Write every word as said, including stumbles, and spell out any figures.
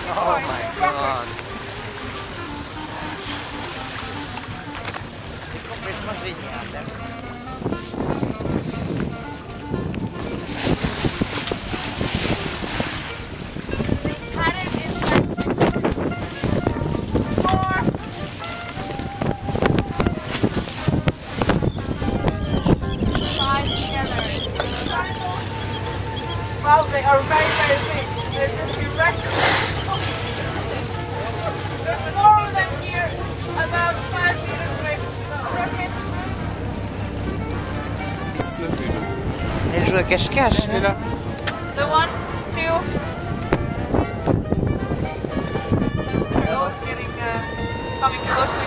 Oh my god. C'est complètement génial. Well, they are very, very big. They're just erect. There's four of them here, about five meters away from the surface. Ici. Elle joue à cache-cache. Elle est là. The one, two. Oh, it's getting, uh, coming closer.